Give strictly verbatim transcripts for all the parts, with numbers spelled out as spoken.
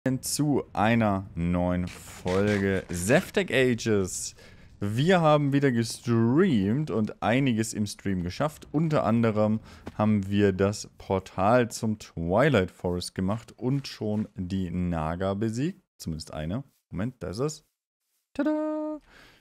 Zu einer neuen Folge Zeftek Ages. Wir haben wieder gestreamt und einiges im Stream geschafft. Unter anderem haben wir das Portal zum Twilight Forest gemacht und schon die Naga besiegt. Zumindest eine. Moment, da ist es. Tada!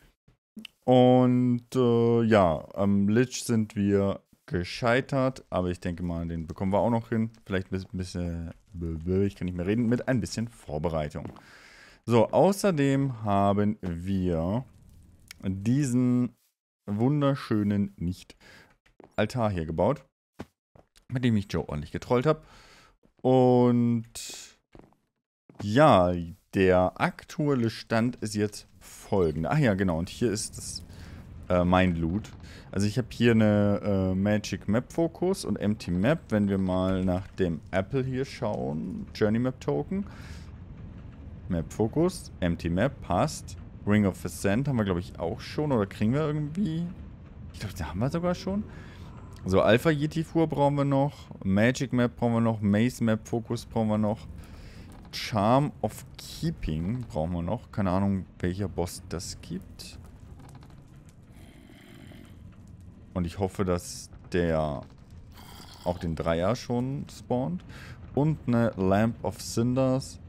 Und äh, ja, am Lich sind wir gescheitert, aber ich denke mal, den bekommen wir auch noch hin. Vielleicht ein bisschen, ich kann nicht mehr reden, mit ein bisschen Vorbereitung. So, außerdem haben wir diesen wunderschönen Nicht-Altar hier gebaut, mit dem ich Joe ordentlich getrollt habe. Und ja, der aktuelle Stand ist jetzt folgender. Ach ja, genau, und hier ist das äh, mein Loot. Also ich habe hier eine äh, Magic Map Focus und Empty Map. Wenn wir mal nach dem Apple hier schauen, Journey Map Token. Map Focus, Empty Map, passt. Ring of Ascent haben wir, glaube ich, auch schon. Oder kriegen wir irgendwie? Ich glaube, da haben wir sogar schon. So, Alpha Yeti Fuhr brauchen wir noch. Magic Map brauchen wir noch. Maze Map Focus brauchen wir noch. Charm of Keeping brauchen wir noch. Keine Ahnung, welcher Boss das gibt. Und ich hoffe, dass der auch den Dreier schon spawnt. Und eine Lamp of Cinders.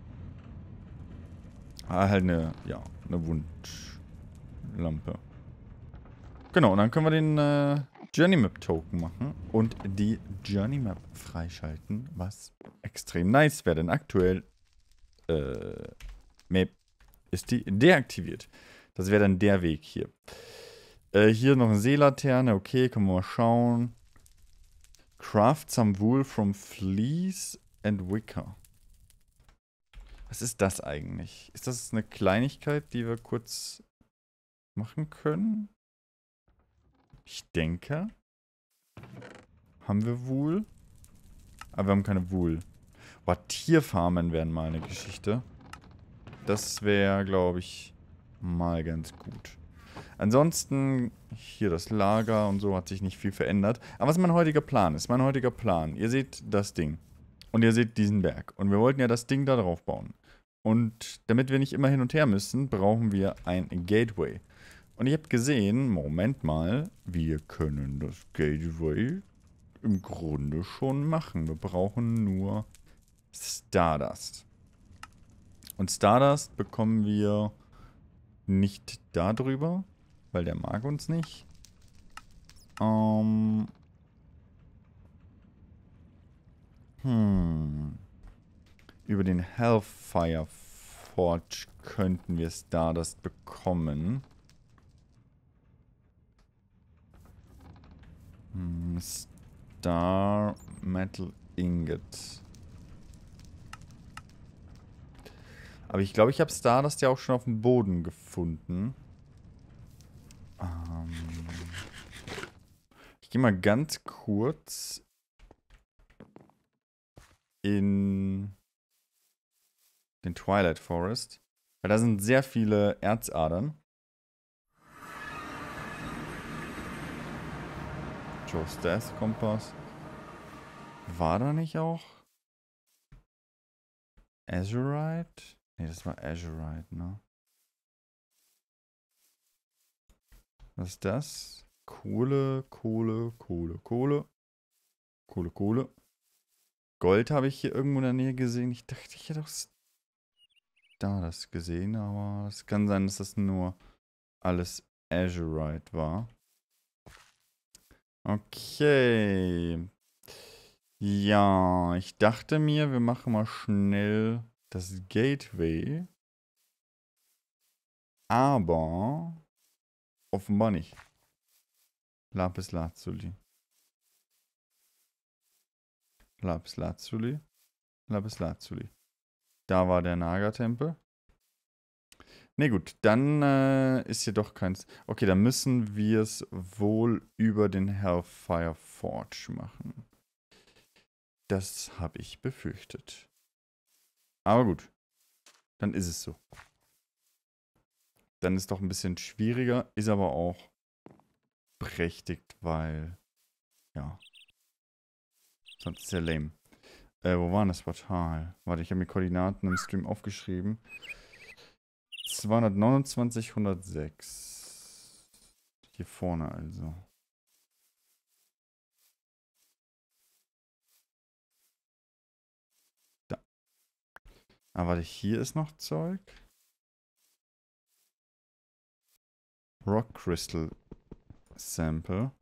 Ah, halt eine, ja, eine Wunschlampe. Genau, und dann können wir den äh, Journey Map Token machen und die Journey Map freischalten, was extrem nice wäre, denn aktuell äh, Map ist die deaktiviert. Das wäre dann der Weg hier. Äh, hier noch eine Seelaterne, okay, können wir mal schauen. Craft some wool from fleece and wicker. Was ist das eigentlich? Ist das eine Kleinigkeit, die wir kurz machen können? Ich denke. Haben wir Wool? Aber wir haben keine Wool. Boah, Tierfarmen wären mal eine Geschichte. Das wäre, glaube ich, mal ganz gut. Ansonsten, hier das Lager und so hat sich nicht viel verändert. Aber was mein heutiger Plan ist, mein heutiger Plan, ihr seht das Ding. Und ihr seht diesen Berg. Und wir wollten ja das Ding da drauf bauen. Und damit wir nicht immer hin und her müssen, brauchen wir ein Gateway. Und ich habe gesehen, Moment mal, wir können das Gateway im Grunde schon machen. Wir brauchen nur Stardust. Und Stardust bekommen wir nicht darüber, weil der mag uns nicht. Ähm. Hm. Über den Hellfire Forge könnten wir Stardust bekommen. Hm, Star Metal Ingot. Aber ich glaube, ich habe Stardust ja auch schon auf dem Boden gefunden. Ähm ich gehe mal ganz kurz in den Twilight Forest. Weil da sind sehr viele Erzadern. Joe's Death Kompass. War da nicht auch Azurite? Ne, das war Azurite, ne? Was ist das? Kohle, Kohle, Kohle, Kohle. Kohle, Kohle. Gold habe ich hier irgendwo in der Nähe gesehen. Ich dachte, ich hätte doch da das gesehen, aber es kann sein, dass das nur alles Azurite war. Okay. Ja, ich dachte mir, wir machen mal schnell das Gateway. Aber offenbar nicht. Lapis Lazuli. Lapis Lazuli. Lapis Lazuli. Da war der Naga-Tempel. Ne, gut, dann äh, ist hier doch keins. Okay, dann müssen wir es wohl über den Hellfire Forge machen. Das habe ich befürchtet. Aber gut. Dann ist es so. Dann ist es doch ein bisschen schwieriger, ist aber auch berechtigt, weil, ja, sonst ist ja lame. Äh, wo war denn das Portal? Warte, ich habe mir Koordinaten im Stream aufgeschrieben. zweihundertneunundzwanzig, hundertsechs. Hier vorne also. Da. Ah, warte, hier ist noch Zeug. Rock Crystal Sample.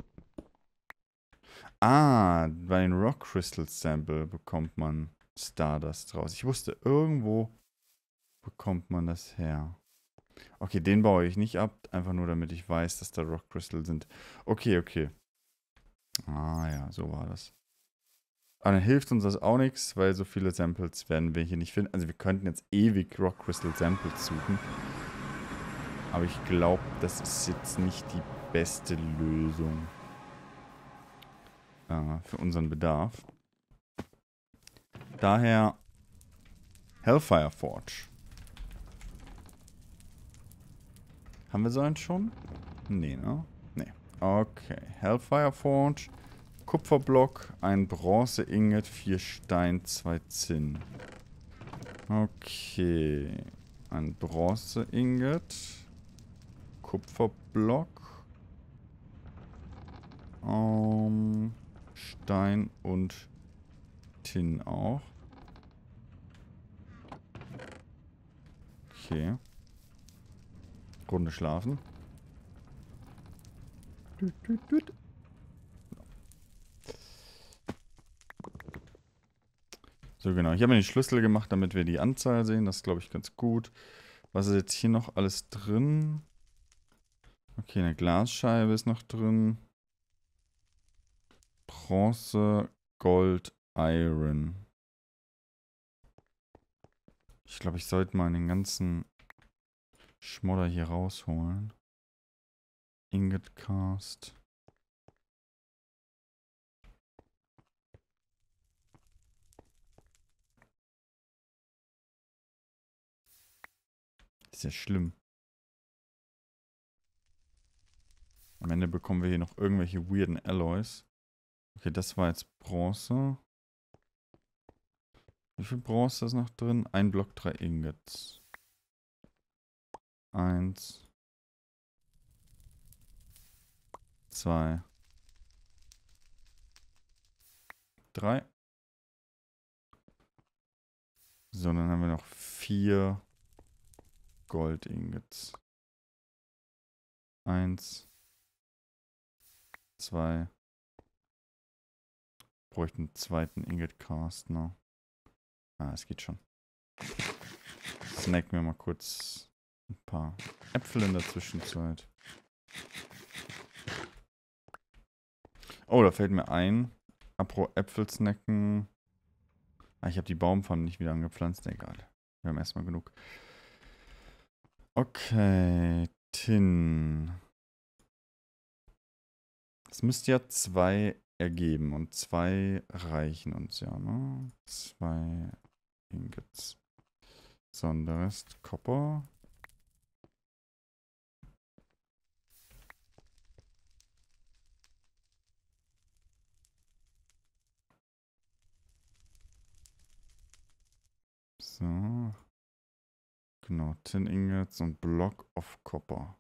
Ah, bei den Rock Crystal Sample bekommt man Stardust raus. Ich wusste, irgendwo bekommt man das her. Okay, den baue ich nicht ab, einfach nur damit ich weiß, dass da Rock Crystal sind. Okay, okay. Ah ja, so war das. Aber dann hilft uns das auch nichts, weil so viele Samples werden wir hier nicht finden. Also wir könnten jetzt ewig Rock Crystal Samples suchen. Aber ich glaube, das ist jetzt nicht die beste Lösung äh, für unseren Bedarf. Daher Hellfire Forge. Haben wir so einen schon? Nee, ne? Nee. Okay. Hellfire Forge. Kupferblock, ein Bronze-Ingot, vier Stein, zwei Zinn. Okay. Ein Bronze-Ingot. Kupferblock. Um, Stein und Tin auch. Okay. Runde schlafen. Düt, düt, düt. So, genau. Ich habe mir die Schlüssel gemacht, damit wir die Anzahl sehen. Das ist, glaube ich, ganz gut. Was ist jetzt hier noch alles drin? Okay, eine Glasscheibe ist noch drin. Bronze, Gold, Iron. Ich glaube, ich sollte mal den ganzen Schmodder hier rausholen. Ingot Cast. Ist ja schlimm. Am Ende bekommen wir hier noch irgendwelche weirden Alloys. Okay, das war jetzt Bronze. Wie viel Bronze ist noch drin? Ein Block, drei Ingots. Eins. Zwei. Drei. So, dann haben wir noch vier Gold Ingots. Eins. Zwei. Bräuchten einen zweiten Ingot Cast, ne? Ah, es geht schon. Snacken wir mal kurz ein paar Äpfel in der Zwischenzeit. Oh, da fällt mir ein. Apropos Äpfel snacken. Ah, ich habe die Baumfarm nicht wieder angepflanzt. Egal. Wir haben erstmal genug. Okay. Tin. Es müsste ja zwei ergeben. Und zwei reichen uns ja, ne? Zwei Ingots. So, und der Rest Copper. So. Genau, Tin Ingots und Block of Copper.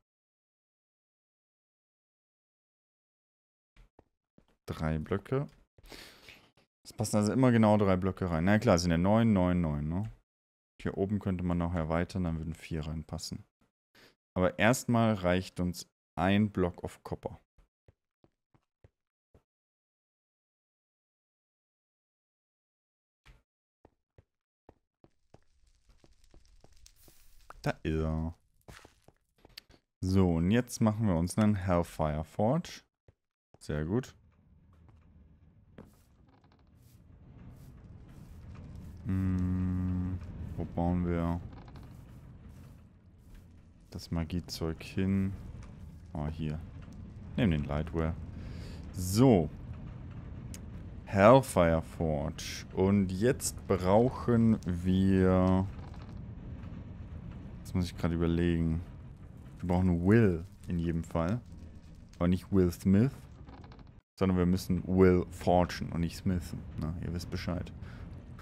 Drei Blöcke. Es passen also immer genau drei Blöcke rein. Na klar, es sind ja neun, neun, neun, ne? Hier oben könnte man noch erweitern, dann würden vier reinpassen. Aber erstmal reicht uns ein Block of Copper. Da ist er. So, und jetzt machen wir uns einen Hellfire Forge. Sehr gut. Hm, wo bauen wir das Magiezeug hin? Oh, hier. Nehmen den Lightware. So. Hellfire Forge. Und jetzt brauchen wir... Jetzt muss ich gerade überlegen. Wir brauchen Will in jedem Fall. Aber nicht Will Smith. Sondern wir müssen Will forgen und nicht Smithen. Na, ihr wisst Bescheid.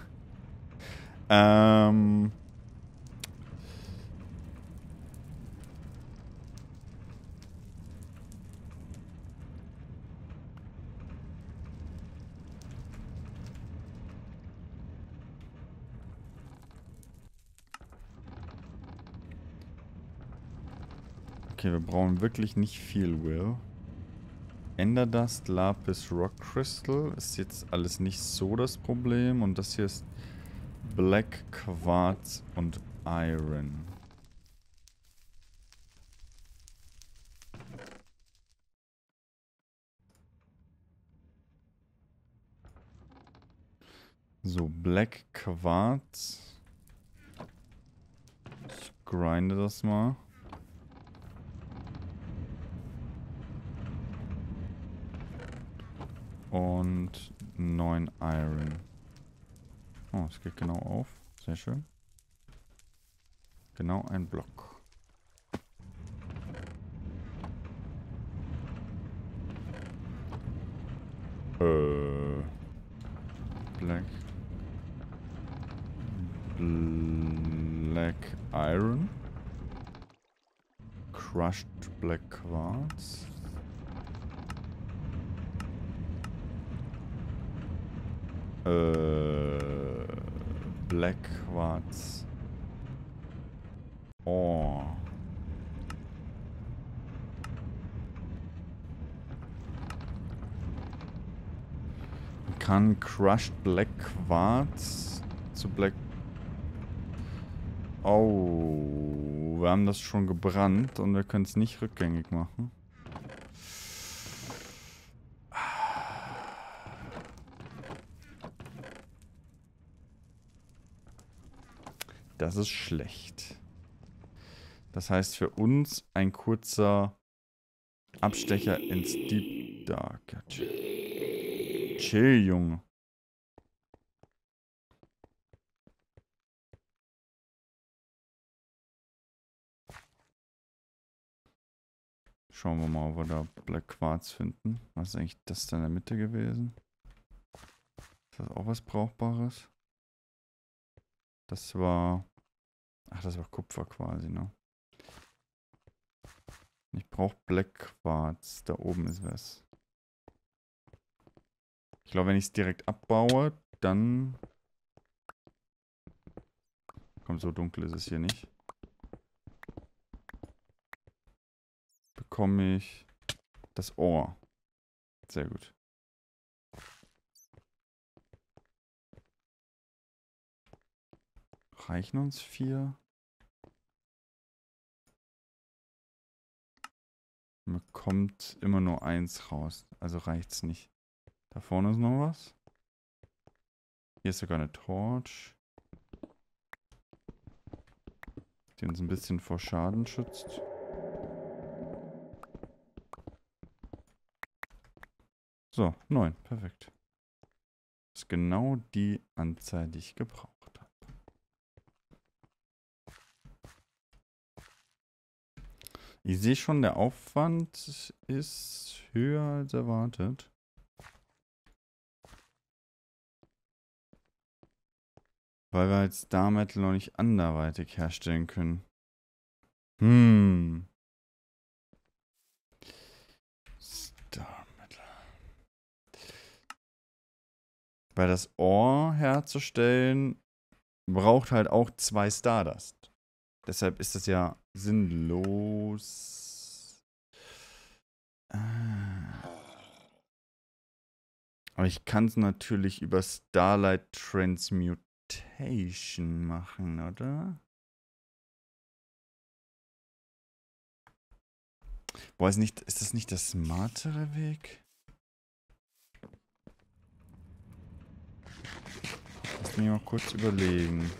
Ähm... Okay, wir brauchen wirklich nicht viel, Will. Enderdust, Lapis, Rock Crystal ist jetzt alles nicht so das Problem. Und das hier ist Black Quartz und Iron. So, Black Quartz. Ich grinde das mal. Und neun Iron. Oh, es geht genau auf. Sehr schön. Genau ein Block. Äh. Black. Black Iron. Crushed Black Quartz. Äh. Black Quartz. Oh. Man kann Crushed Black Quartz zu Black... Oh. Wir haben das schon gebrannt und wir können es nicht rückgängig machen. Das ist schlecht. Das heißt für uns ein kurzer Abstecher ins Deep Dark. Ja, chill. Chill, Junge. Schauen wir mal, ob wir da Black Quartz finden. Was ist eigentlich das da in der Mitte gewesen? Ist das auch was Brauchbares? Das war... Ach, das war Kupfer quasi, ne? Ich brauche Black Quartz. Da oben ist was. Ich glaube, wenn ich es direkt abbaue, dann... Komm, so dunkel ist es hier nicht. Bekomme ich das Ohr. Sehr gut. Reichen uns vier? Man bekommt immer nur eins raus. Also reicht's nicht. Da vorne ist noch was. Hier ist sogar eine Torch. Die uns ein bisschen vor Schaden schützt. So, neun. Perfekt. Das ist genau die Anzahl, die ich gebraucht habe. Ich sehe schon, der Aufwand ist höher als erwartet. Weil wir als Star Metal noch nicht anderweitig herstellen können. Hm. Star Metal. Weil das Ohr herzustellen, braucht halt auch zwei Stardust. Deshalb ist das ja sinnlos. Aber ich kann es natürlich über Starlight Transmutation machen, oder? Boah, ist, nicht, ist das nicht der smartere Weg? Lass mich mal kurz überlegen.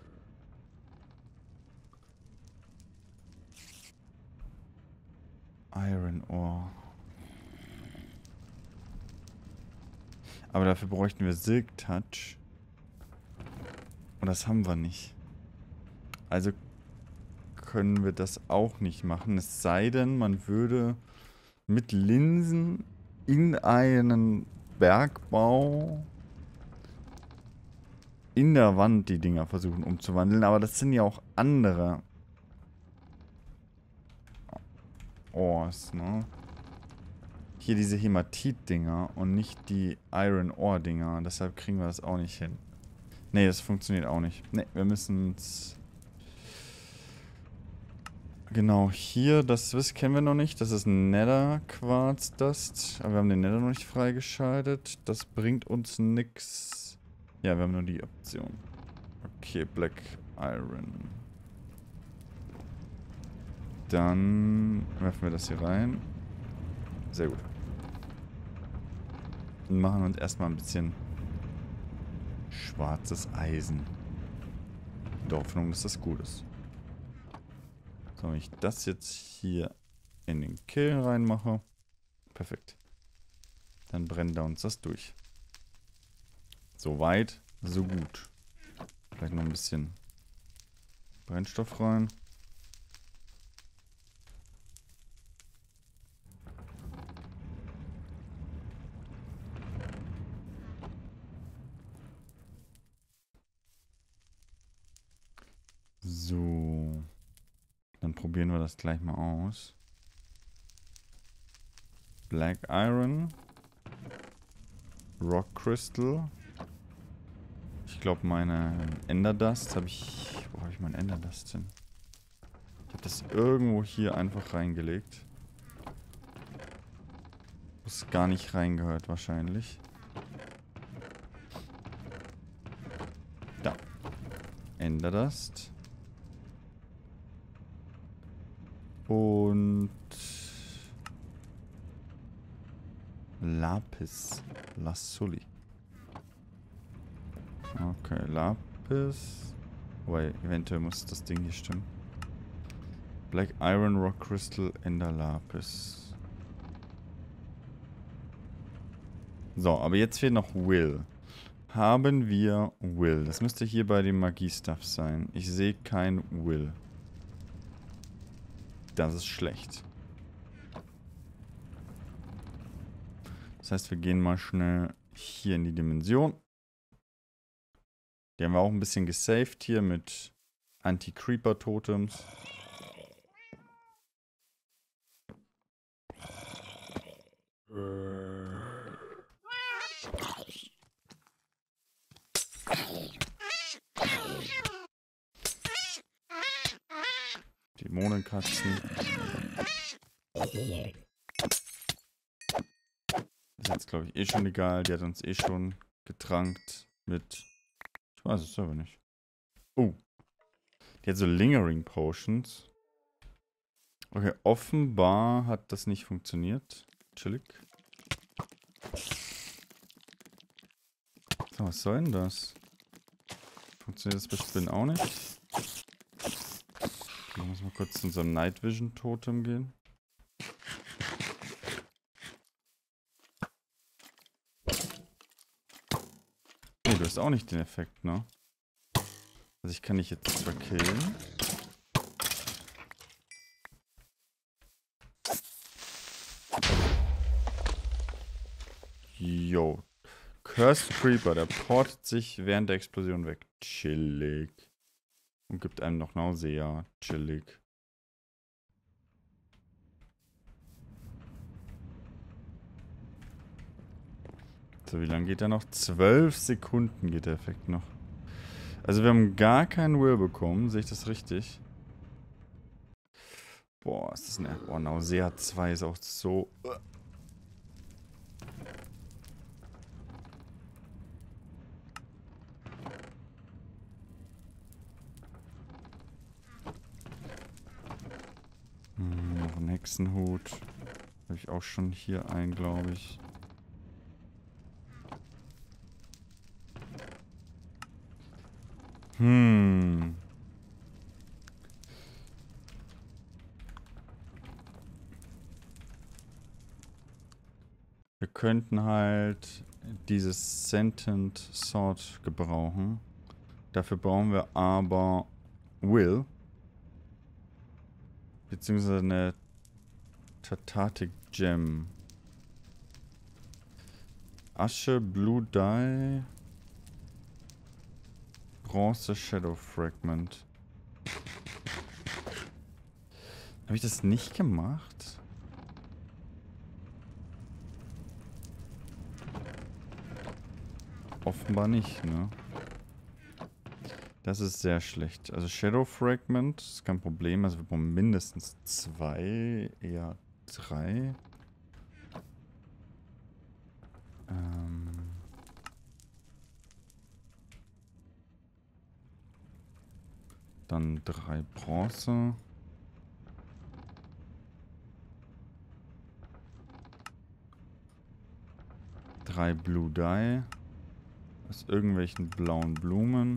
Iron Ore. Aber dafür bräuchten wir Silk Touch. Und das haben wir nicht. Also können wir das auch nicht machen. Es sei denn, man würde mit Linsen in einen Bergbau in der Wand die Dinger versuchen umzuwandeln. Aber das sind ja auch andere Ores, ne? Hier diese Hämatit-Dinger und nicht die Iron-Ore-Dinger. Deshalb kriegen wir das auch nicht hin. Ne, das funktioniert auch nicht. Ne, wir müssen es... Genau, hier, das, das kennen wir noch nicht. Das ist ein Nether-Quarz-Dust. Aber wir haben den Nether noch nicht freigeschaltet. Das bringt uns nix. Ja, wir haben nur die Option. Okay, Black Iron. Dann werfen wir das hier rein. Sehr gut. Und machen uns erstmal ein bisschen schwarzes Eisen. In der Hoffnung, dass das gut ist. So, wenn ich das jetzt hier in den Kiln reinmache. Perfekt. Dann brennt da uns das durch. So weit, so gut. Vielleicht noch ein bisschen Brennstoff rein. So. Dann probieren wir das gleich mal aus. Black Iron. Rock Crystal. Ich glaube, meine Ender Dust habe ich... Wo habe ich mein Ender Dust hin? Ich habe das irgendwo hier einfach reingelegt. Wo es gar nicht reingehört wahrscheinlich. Da. Ender Dust. Und Lapis Lazuli. Okay, Lapis. Wobei, eventuell muss das Ding hier stimmen. Black Iron, Rock Crystal, Ender Lapis. So, aber jetzt fehlt noch Will. Haben wir Will? Das müsste hier bei dem Magie-Stuff sein. Ich sehe kein Will. Das ist schlecht. Das heißt, wir gehen mal schnell hier in die Dimension. Die haben wir auch ein bisschen gesaved hier mit Anti-Creeper-Totems. Dämonenkatzen. Das ist jetzt, glaube ich, eh schon egal. Die hat uns eh schon getrankt mit... Ich weiß es aber nicht. Oh. Die hat so Lingering Potions. Okay, offenbar hat das nicht funktioniert. Chillig. So, was soll denn das? Funktioniert das bei Spin auch nicht? Ich muss mal kurz zu unserem Night Vision Totem gehen. Nee, du hast auch nicht den Effekt, ne? Also ich kann dich jetzt zwar killen. Yo. Cursed Creeper, der portet sich während der Explosion weg. Chillig. Und gibt einem noch Nausea. Chillig. So, wie lange geht der noch? Zwölf Sekunden geht der Effekt noch. Also wir haben gar keinen Will bekommen. Sehe ich das richtig? Boah, ist das ein... Boah, Nausea zwei ist auch so... Hm, noch ein Hexenhut. Habe ich auch schon hier ein, glaube ich. Hm. Wir könnten halt dieses Sentient Sword gebrauchen. Dafür brauchen wir aber Will. Beziehungsweise eine Tatatic Gem. Asche, Blue Dye. Bronze Shadow Fragment. Habe ich das nicht gemacht? Offenbar nicht, ne? Das ist sehr schlecht. Also Shadow Fragment ist kein Problem. Also wir brauchen mindestens zwei, eher drei. Ähm... Dann drei Bronze. Drei Blue Dye. Aus irgendwelchen blauen Blumen.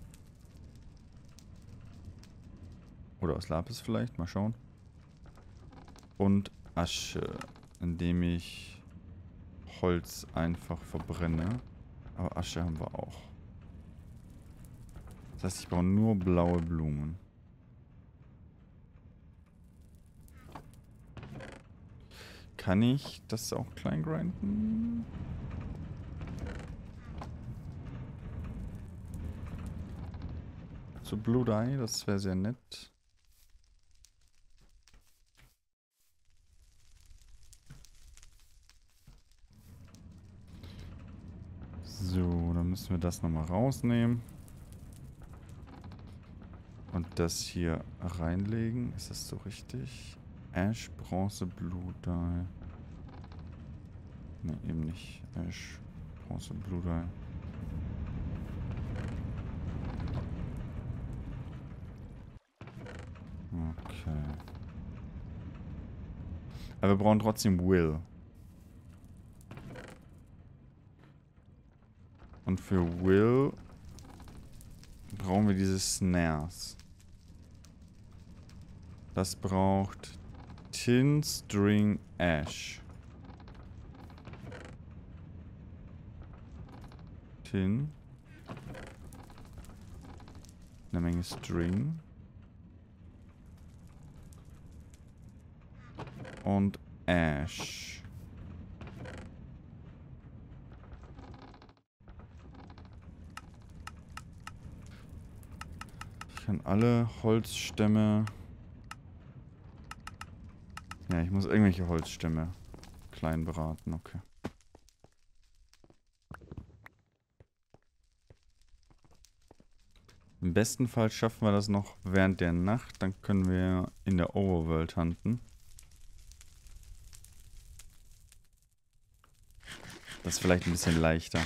Oder aus Lapis vielleicht. Mal schauen. Und Asche. Indem ich Holz einfach verbrenne. Aber Asche haben wir auch. Das heißt, ich brauche nur blaue Blumen. Kann ich das auch klein grinden? Zu Blue Dye, das wäre sehr nett. So, dann müssen wir das nochmal rausnehmen. Und das hier reinlegen. Ist das so richtig? Ash, Bronze, Blue Dye. Ne, eben nicht. Ash, Bronze, Blue Dye. Okay. Aber wir brauchen trotzdem Will. Und für Will brauchen wir diese Snares. Das braucht Tin, String, Ash. Tin. Eine Menge String. Und Ash. Ich kann alle Holzstämme... Ja, ich muss irgendwelche Holzstämme klein beraten, okay. Im besten Fall schaffen wir das noch während der Nacht, dann können wir in der Overworld hunten. Das ist vielleicht ein bisschen leichter.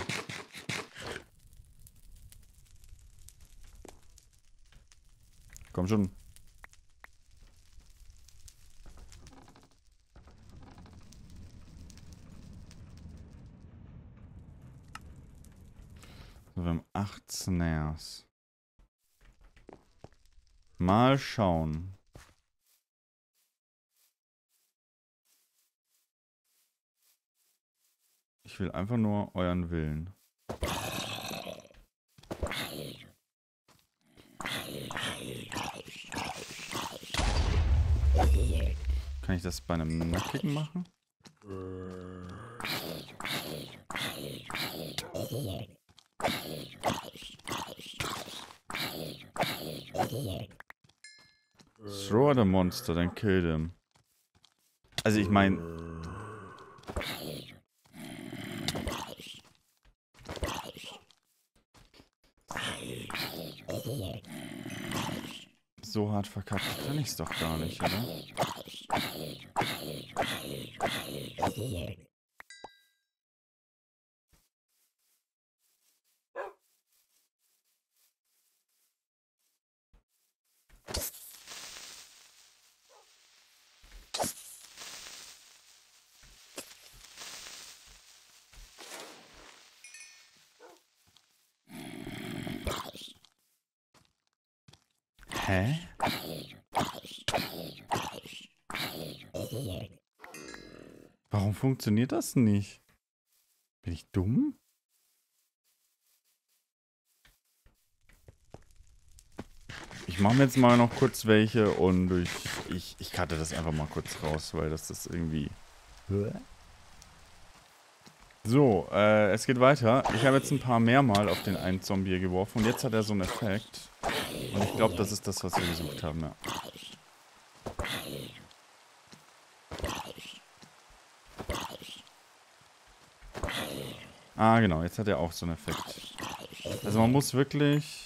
Komm schon. So, wir haben acht Snares. Mal schauen. Ich will einfach nur euren Willen. Kann ich das bei einem Nackigen machen? Throw at a monster, then kill them. Also ich meine... So hart verkackt kann ich's doch gar nicht, oder? Hä? Warum funktioniert das nicht? Bin ich dumm? Ich mache mir jetzt mal noch kurz welche und ich, ich, ich cutte das einfach mal kurz raus, weil das ist irgendwie... So, äh, es geht weiter. Ich habe jetzt ein paar mehr Mal auf den einen Zombie geworfen und jetzt hat er so einen Effekt. Und ich glaube, das ist das, was wir gesucht haben, ja. Ah, genau, jetzt hat er auch so einen Effekt. Also man muss wirklich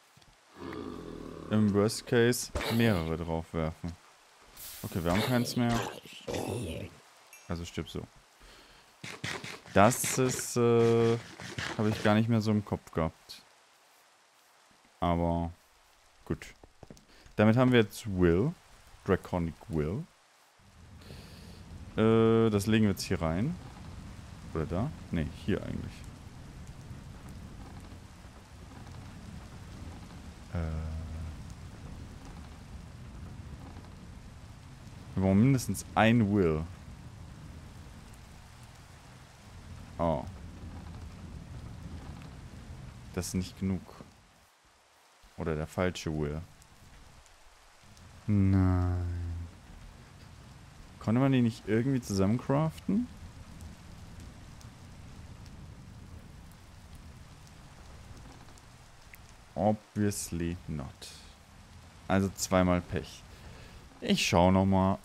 im Worst Case mehrere drauf werfen. Okay, wir haben keins mehr. Also stirb so. Das ist, äh, habe ich gar nicht mehr so im Kopf gehabt. Aber gut. Damit haben wir jetzt Will. Draconic Will. Äh, das legen wir jetzt hier rein. Oder da? Ne, hier eigentlich. Äh. Wir brauchen mindestens ein Will. Oh. Das ist nicht genug. Oder der falsche Will. Nein. Konnte man die nicht irgendwie zusammen craften? Obviously not. Also zweimal Pech. Ich schau nochmal.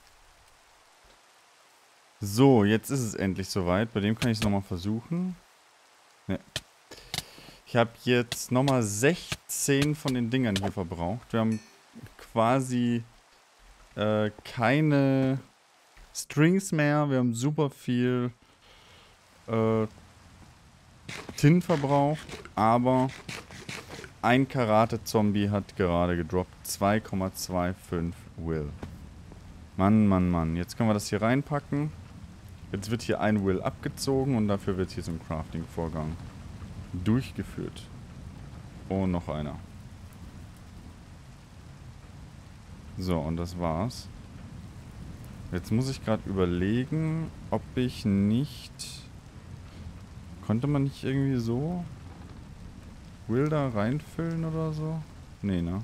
So, jetzt ist es endlich soweit. Bei dem kann ich es nochmal versuchen. Ne. Ich habe jetzt nochmal sechzehn von den Dingern hier verbraucht. Wir haben quasi äh, keine Strings mehr. Wir haben super viel äh, Tin verbraucht. Aber ein Karate-Zombie hat gerade gedroppt. zwei Komma fünfundzwanzig Will. Mann, Mann, Mann. Jetzt können wir das hier reinpacken. Jetzt wird hier ein Will abgezogen und dafür wird hier so ein Crafting-Vorgang durchgeführt. Oh, noch einer. So, und das war's. Jetzt muss ich gerade überlegen, ob ich nicht... Konnte man nicht irgendwie so Will da reinfüllen oder so? Nee, ne?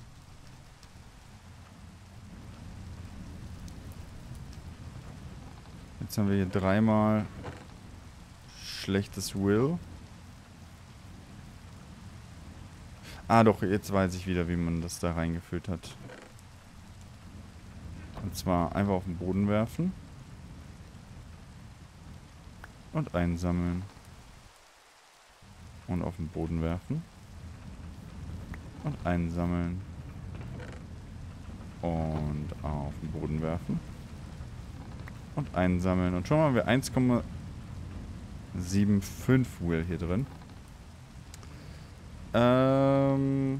Jetzt haben wir hier dreimal schlechtes Will. Ah doch, jetzt weiß ich wieder, wie man das da reingefüllt hat. Und zwar einfach auf den Boden werfen. Und einsammeln. Und auf den Boden werfen. Und einsammeln. Und auf den Boden werfen. Und einsammeln. Und schon mal haben wir eins Komma fünfundsiebzig Will hier drin. Ähm.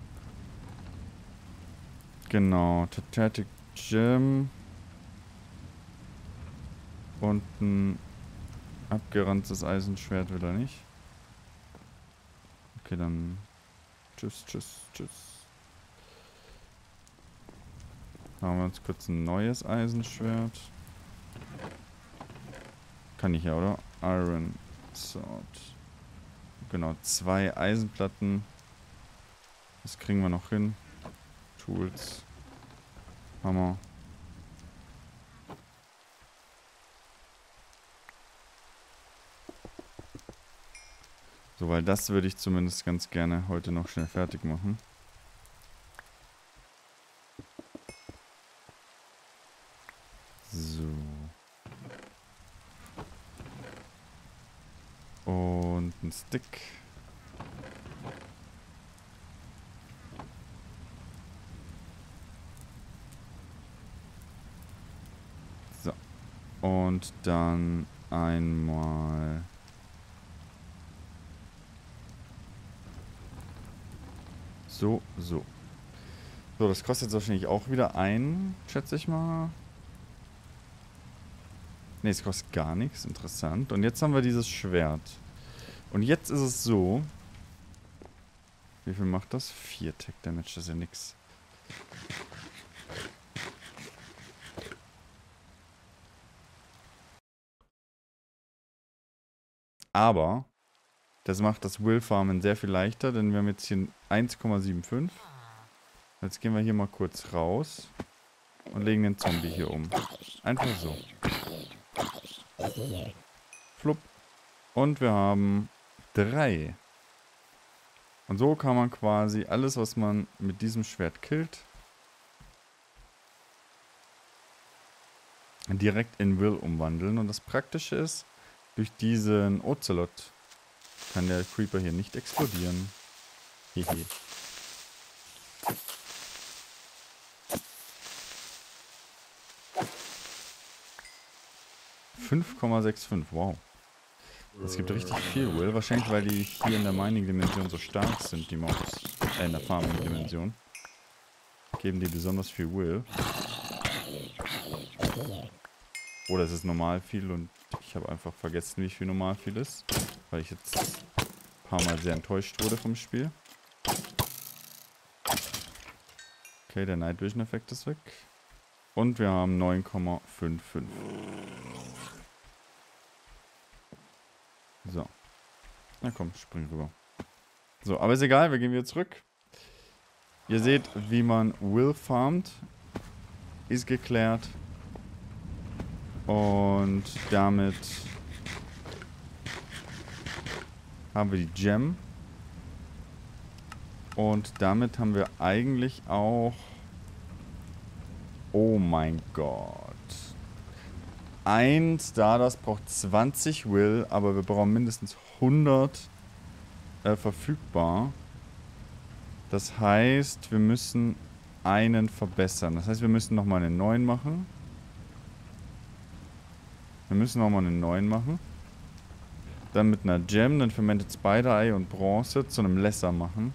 Genau. Titatic Gem. Und ein abgeranntes Eisenschwert will er nicht. Okay, dann. Tschüss, tschüss, tschüss. Machen wir uns kurz ein neues Eisenschwert. Kann ich ja, oder? Iron Sword. Genau, zwei Eisenplatten. Das kriegen wir noch hin. Tools. Hammer. So, weil das würde ich zumindest ganz gerne heute noch schnell fertig machen. So. Und ein Stick. So. Und dann einmal... So, so. So, das kostet jetzt wahrscheinlich auch wieder ein, schätze ich mal. Ne, es kostet gar nichts. Interessant. Und jetzt haben wir dieses Schwert. Und jetzt ist es so. Wie viel macht das? vier Tech Damage, das ist ja nix. Aber das macht das Will Farmen sehr viel leichter, denn wir haben jetzt hier eins Komma fünfundsiebzig. Jetzt gehen wir hier mal kurz raus und legen den Zombie hier um. Einfach so. Flupp. Und wir haben drei. Und so kann man quasi alles, was man mit diesem Schwert killt, direkt in Will umwandeln. Und das Praktische ist, durch diesen Ocelot kann der Creeper hier nicht explodieren. Hehe. fünf Komma fünfundsechzig, wow. Das gibt richtig viel Will. Wahrscheinlich, weil die hier in der Mining-Dimension so stark sind, die Mobs. Äh, in der Farming-Dimension. Geben die besonders viel Will. Oder es ist normal viel und ich habe einfach vergessen, wie viel normal viel ist. Weil ich jetzt ein paar Mal sehr enttäuscht wurde vom Spiel. Okay, der Night Vision Effekt ist weg. Und wir haben neun Komma fünfundfünfzig. So. Na komm, spring rüber. So, aber ist egal, wir gehen wieder zurück. Ihr seht, wie man Will farmt. Ist geklärt. Und damit haben wir die Gem. Und damit haben wir eigentlich auch... Oh mein Gott. Ein Stardust braucht zwanzig Will, aber wir brauchen mindestens hundert äh, verfügbar. Das heißt, wir müssen einen verbessern. Das heißt, wir müssen nochmal einen neuen machen. Wir müssen nochmal einen neuen machen. Dann mit einer Gem, dann Fermented Spider Eye und Bronze zu einem Lesser machen.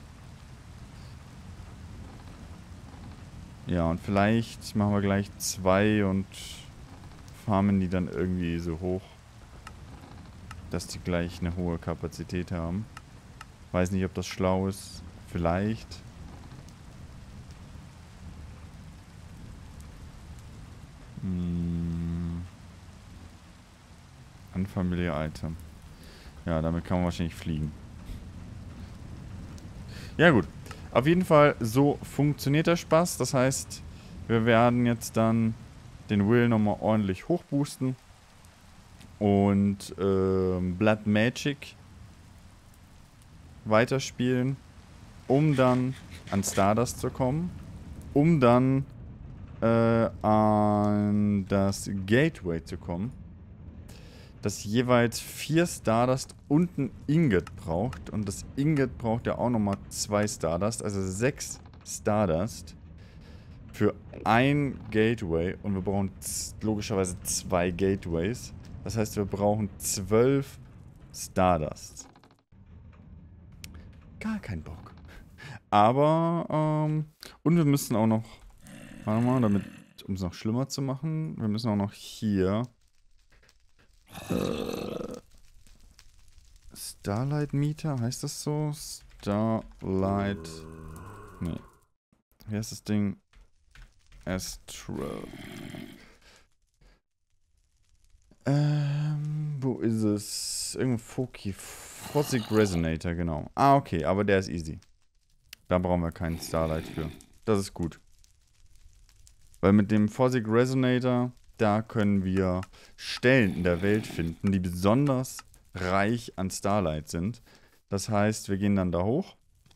Ja, und vielleicht machen wir gleich zwei und farmen die dann irgendwie so hoch, dass die gleich eine hohe Kapazität haben. Weiß nicht, ob das schlau ist. Vielleicht. Hm. Unfamiliar Item. Ja, damit kann man wahrscheinlich fliegen. Ja gut. Auf jeden Fall, so funktioniert der Spaß. Das heißt, wir werden jetzt dann den Will nochmal ordentlich hochboosten. Und ähm, Blood Magic weiterspielen, um dann an Stardust zu kommen. Um dann äh, an das Gateway zu kommen. Das jeweils vier Stardust und ein Ingot braucht. Und das Ingot braucht ja auch nochmal zwei Stardust, also sechs Stardust für ein Gateway. Und wir brauchen logischerweise zwei Gateways. Das heißt, wir brauchen zwölf Stardust. Gar kein Bock. Aber, ähm, und wir müssen auch noch, warte mal, damit, um es noch schlimmer zu machen, wir müssen auch noch hier Äh, Starlight Meter, heißt das so? Starlight. Nee. Wie heißt das Ding? Astral. Ähm, wo ist es? Irgendein Foki. Phosic Resonator, genau. Ah, okay, aber der ist easy. Da brauchen wir keinen Starlight für. Das ist gut. Weil mit dem Phosic Resonator, da können wir Stellen in der Welt finden, die besonders reich an Starlight sind. Das heißt, wir gehen dann da hoch.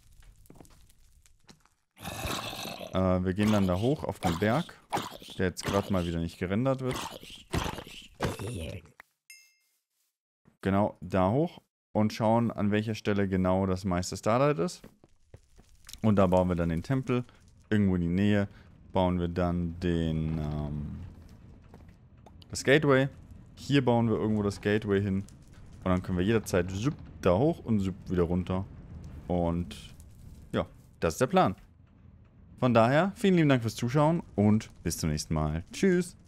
Äh, wir gehen dann da hoch auf den Berg, der jetzt gerade mal wieder nicht gerendert wird. Genau, da hoch und schauen, an welcher Stelle genau das meiste Starlight ist. Und da bauen wir dann den Tempel. Irgendwo in die Nähe bauen wir dann den... Ähm, das Gateway. Hier bauen wir irgendwo das Gateway hin. Und dann können wir jederzeit zup, da hoch und zup, wieder runter. Und ja, das ist der Plan. Von daher, vielen lieben Dank fürs Zuschauen und bis zum nächsten Mal. Tschüss.